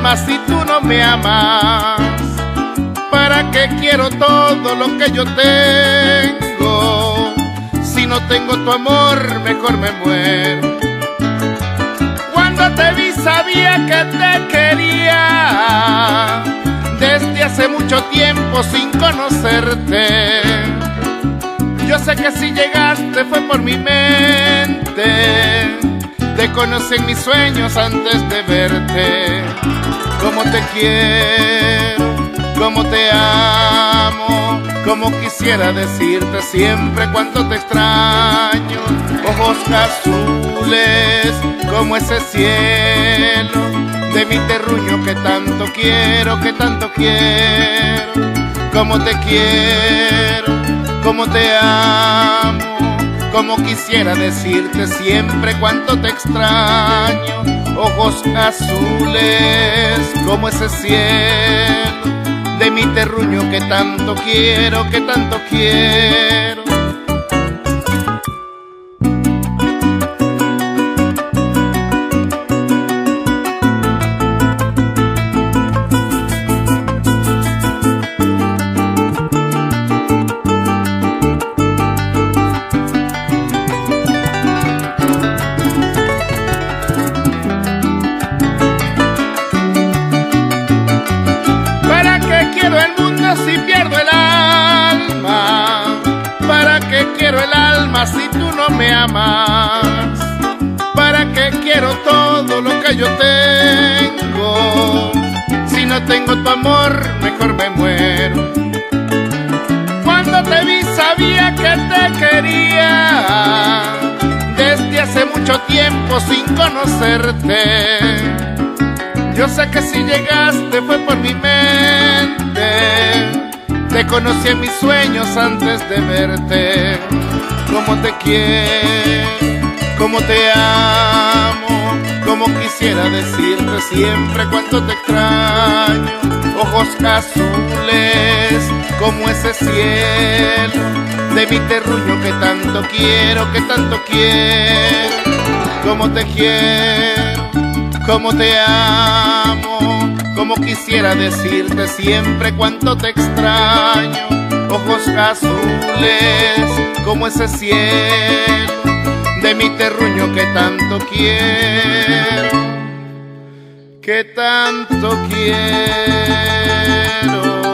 alma si tú no me amas? ¿Para qué quiero todo lo que yo tengo? Si no tengo tu amor, mejor me muero. Cuando te vi sabía que te quería, desde hace mucho tiempo sin conocerte. Yo sé que si llegaste fue por mi mente. Te conocí en mis sueños antes de verte. Cómo te quiero, cómo te amo, cómo quisiera decirte siempre cuánto te extraño. Ojos azules como ese cielo de mi terruño que tanto quiero, que tanto quiero. Cómo te quiero, cómo te amo, cómo quisiera decirte siempre cuánto te extraño. Ojos azules como ese cielo de mi terruño que tanto quiero, que tanto quiero. Quiero el mundo si pierdo el alma. ¿Para qué quiero el alma si tú no me amas? ¿Para qué quiero todo lo que yo tengo? Si no tengo tu amor, mejor me muero. Cuando te vi sabía que te quería, desde hace mucho tiempo sin conocerte. Yo sé que si llegaste fue por mi mente. Te conocí en mis sueños antes de verte. Cómo te quiero, cómo te amo, cómo quisiera decirte siempre cuánto te extraño. Ojos azules como ese cielo de mi terruño que tanto quiero, que tanto quiero. Cómo te quiero, cómo te amo, cómo quisiera decirte siempre cuánto te extraño. Ojos azules como ese cielo de mi terruño que tanto quiero, que tanto quiero.